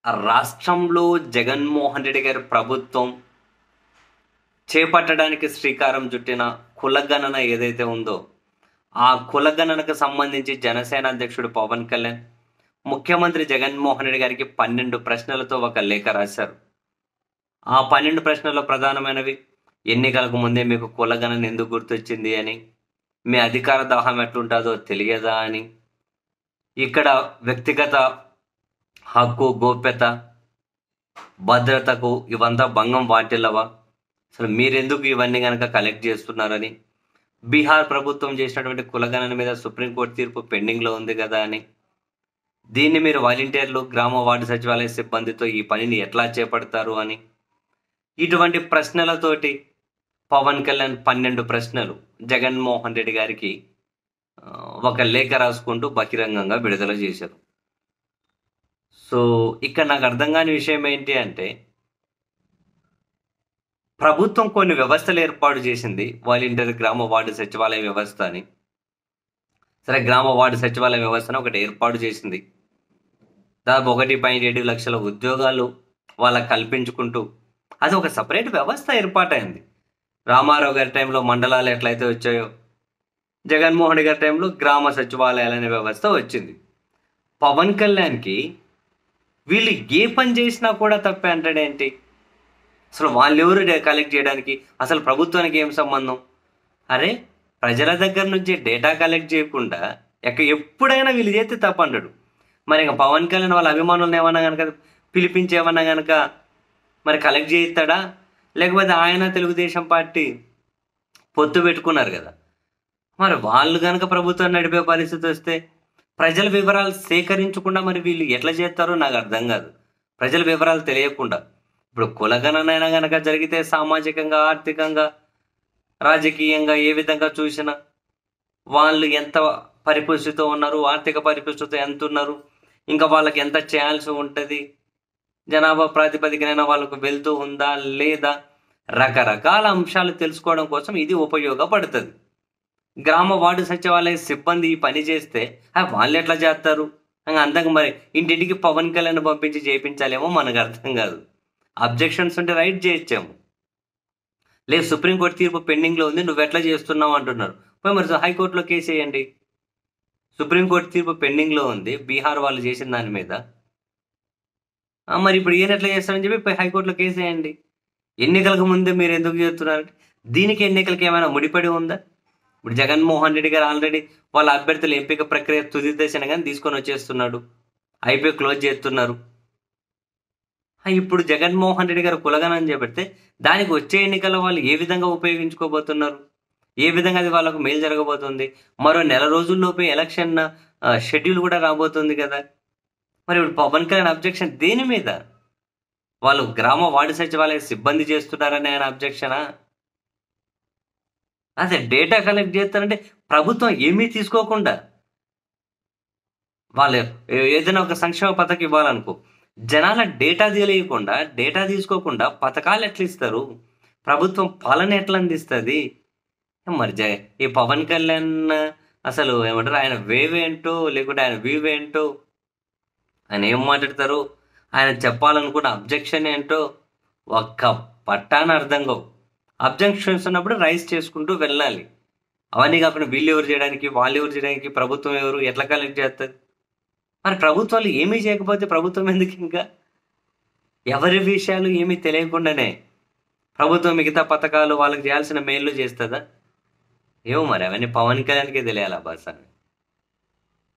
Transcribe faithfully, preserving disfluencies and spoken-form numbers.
ఆ రాష్ట్రంలో జగన్మోహన్ రెడ్డి గారి ప్రభుత్వం చేపట్టడానికి శ్రీకారం చుట్టిన కులగణన ఏదైతే ఉందో, ఆ కులగణనకు సంబంధించి జనసేన అధ్యక్షుడు పవన్ కళ్యాణ్ ముఖ్యమంత్రి జగన్మోహన్ రెడ్డి గారికి పన్నెండు ప్రశ్నలతో ఒక లేఖ రాశారు. ఆ పన్నెండు ప్రశ్నల్లో ప్రధానమైనవి: ఎన్నికలకు ముందే మీకు కులగణన ఎందుకు గుర్తొచ్చింది అని, మీ అధికార దాహం ఎట్లుంటుందో తెలియదా అని, ఇక్కడ వ్యక్తిగత హక్కు, గోప్యత, భద్రతకు ఇవంతా భంగం వాటిల్లవా, అసలు మీరెందుకు ఇవన్నీ కనుక కలెక్ట్ చేస్తున్నారని, బీహార్ ప్రభుత్వం చేసినటువంటి కులగణన మీద సుప్రీంకోర్టు తీర్పు పెండింగ్లో ఉంది కదా అని, దీన్ని మీరు వాలంటీర్లు, గ్రామ వార్డు సచివాలయ సిబ్బందితో ఈ పనిని ఎట్లా చేపడతారు అని, ఇటువంటి ప్రశ్నలతోటి పవన్ కళ్యాణ్ పన్నెండు ప్రశ్నలు జగన్మోహన్ రెడ్డి గారికి ఒక లేఖ రాసుకుంటూ బహిరంగంగా విడుదల చేశారు. సో ఇక్కడ నాకు అర్థం కాని విషయం ఏంటి అంటే, ప్రభుత్వం కొన్ని వ్యవస్థలు ఏర్పాటు చేసింది, వాలంటీర్, గ్రామ వార్డు సచివాలయ వ్యవస్థ అని. సరే, గ్రామ వార్డు సచివాలయ వ్యవస్థను ఒకటి ఏర్పాటు చేసింది. దాదాపు ఒకటి పాయింట్ ఏడు లక్షల ఉద్యోగాలు వాళ్ళకి కల్పించుకుంటూ అది ఒక సపరేట్ వ్యవస్థ ఏర్పాటైంది. రామారావు గారి టైంలో మండలాలు ఎట్లయితే వచ్చాయో, జగన్మోహన్ రెడ్డి గారి టైంలో గ్రామ సచివాలయాలు అనే వ్యవస్థ వచ్చింది. పవన్ కళ్యాణ్కి వీళ్ళు ఏ పని చేసినా కూడా తప్పే అంటాడేంటి? అసలు వాళ్ళు ఎవరు కలెక్ట్ చేయడానికి? అసలు ప్రభుత్వానికి ఏం సంబంధం? అరే, ప్రజల దగ్గర నుంచి డేటా కలెక్ట్ చేయకుండా ఎక్క ఎప్పుడైనా వీళ్ళు చేస్తే తప్పు అంటాడు. మరి ఇంకా పవన్ కళ్యాణ్ వాళ్ళ అభిమానులను ఏమన్నా కనుక పిలిపించేమన్నా కనుక మరి కలెక్ట్ చేయిస్తాడా? లేకపోతే ఆయన తెలుగుదేశం పార్టీ పొత్తు పెట్టుకున్నారు కదా, మరి వాళ్ళు కనుక ప్రభుత్వం నడిపే పరిస్థితి వస్తే ప్రజల వివరాలు సేకరించకుండా మరి వీళ్ళు ఎట్లా చేస్తారో నాకు అర్థం కాదు. ప్రజల వివరాలు తెలియకుండా ఇప్పుడు కులగణనైనా కనుక జరిగితే సామాజికంగా, ఆర్థికంగా, రాజకీయంగా ఏ విధంగా చూసినా వాళ్ళు ఎంత పరిపుష్టితో ఉన్నారు, ఆర్థిక పరిపుష్టితో ఎంత ఉన్నారు, ఇంకా వాళ్ళకి ఎంత చేయాల్సి ఉంటుంది, జనాభా ప్రాతిపదికనైనా వాళ్ళకు వెళ్తూ ఉందా లేదా, రకరకాల అంశాలు తెలుసుకోవడం కోసం ఇది ఉపయోగపడుతుంది. గ్రామ వార్డు సచివాలయ సిబ్బంది ఈ పని చేస్తే వాళ్ళు ఎట్లా చేస్తారు? అంతకు మరి ఇంటింటికి పవన్ కళ్యాణ్ పంపించి చేయించాలేమో మనకు అర్థం కాదు. అబ్జెక్షన్స్ ఉంటే రైట్ చేయొచ్చాము, లేదు సుప్రీంకోర్టు తీర్పు పెండింగ్లో ఉంది, నువ్వు ఎట్లా చేస్తున్నావు అంటున్నారు. పోయి మరి హైకోర్టులో కేసు వేయండి. సుప్రీంకోర్టు తీర్పు పెండింగ్లో ఉంది బీహార్ వాళ్ళు చేసిన దాని మీద, మరి ఇప్పుడు ఈయన ఎట్లా చేస్తారని చెప్పి పోయి హైకోర్టులో కేసు వేయండి. ఎన్నికలకు ముందే మీరు ఎందుకు చేస్తున్నారంటే దీనికి ఎన్నికలకి ఏమైనా ముడిపడి ఉందా? ఇప్పుడు జగన్మోహన్ రెడ్డి గారు ఆల్రెడీ వాళ్ళ అభ్యర్థుల ఎంపిక ప్రక్రియ తుది దశను కానీ తీసుకొని వచ్చేస్తున్నాడు, అయిపోయి క్లోజ్ చేస్తున్నారు. ఇప్పుడు జగన్మోహన్ రెడ్డి గారు కులగణన చేపడితే దానికి వచ్చే ఎన్నికల వాళ్ళు ఏ విధంగా ఉపయోగించుకోబోతున్నారు, ఏ విధంగా అది వాళ్ళకు మేలు జరగబోతుంది? మరో నెల రోజుల్లోపే ఎలక్షన్ షెడ్యూల్ కూడా రాబోతుంది కదా. మరి ఇప్పుడు పవన్ కళ్యాణ్ అబ్జెక్షన్ దేని మీద? వాళ్ళు గ్రామ వార్డు సచివాలయ సిబ్బంది చేస్తున్నారని ఆయన అబ్జెక్షనా? అదే డేటా కలెక్ట్ చేస్తారంటే ప్రభుత్వం ఏమీ తీసుకోకుండా, వాళ్ళు ఏదైనా ఒక సంక్షేమ పథకం ఇవ్వాలనుకో, జనాల డేటా తెలియకుండా, డేటా తీసుకోకుండా పథకాలు ఎట్లా ఇస్తారు? ప్రభుత్వం పాలన ఎట్లా అందిస్తుంది? మరి జ ఈ పవన్ కళ్యాణ్ అసలు ఏమంటారు, ఆయన వేవ్ ఏంటో లేకుంటే ఆయన వీవ్ ఏంటో, ఆయన ఏం మాట్లాడతారు, ఆయన చెప్పాలనుకున్న అబ్జెక్షన్ ఏంటో ఒక్క పట్టాన అర్థం కావు. అబ్జెక్షన్స్ ఉన్నప్పుడు రైజ్ చేసుకుంటూ వెళ్ళాలి. అవన్నీ కాకుండా వీళ్ళు ఎవరు చేయడానికి, వాళ్ళు ఎవరు చేయడానికి, ప్రభుత్వం ఎవరు ఎట్లా కలెక్ట్ చేస్తుంది? మరి ప్రభుత్వాలు ఏమీ చేయకపోతే ప్రభుత్వం ఎందుకు? ఇంకా ఎవరి విషయాలు ఏమీ తెలియకుండానే ప్రభుత్వం మిగతా పథకాలు వాళ్ళకి చేయాల్సిన మేలు చేస్తుందా? ఏమో మరి అవన్నీ పవన్ కళ్యాణ్కే తెలియాలా బాస్ అని.